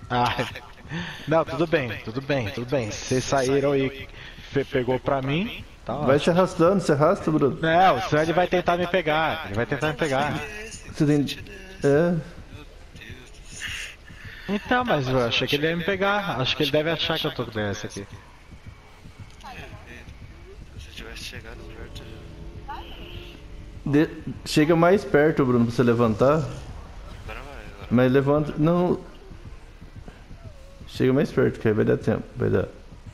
Ah, não, tudo bem, tudo bem, tudo bem. Vocês saíram e pegou pra mim, tá Vai se ótimo. arrastando, se arrasta, Bruno. Não, senão ele vai tentar me pegar. Ele vai tentar me pegar. Você tem. É. Deus do céu. Então, mas eu achei que ele ia me pegar. Acho que ele deve achar que eu tô com essa aqui. Se você tivesse chegado perto já. De- Chega mais perto, Bruno, pra você levantar. Agora vai, agora Mas levanta. Não. Chega mais perto, que aí vai dar tempo. Vai dar.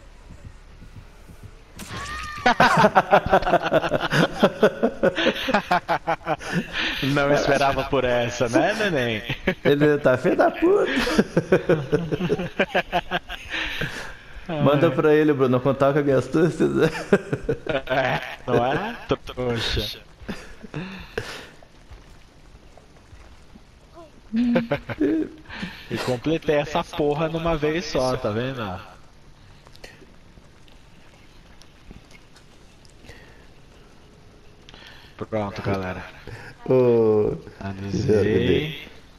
Não esperava por essa, né, neném? Ele tá feio da puta. Manda Ai, pra ele, Bruno, contar com a minha astúcia. é, não é? Trouxa. E completei essa porra numa vez só, tá vendo? Pronto, galera. Ô, Avisei.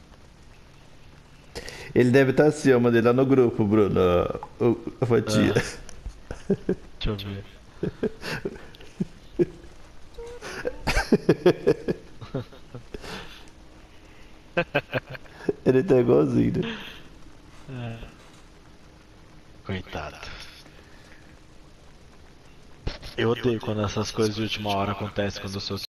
ele deve estar assim, ó, mandei lá no grupo, Bruno. Ó, a fatia. Ah, deixa eu ver. Ele tá igualzinho, né? Coitado. Eu odeio quando essas coisas de última hora acontecem quando eu sou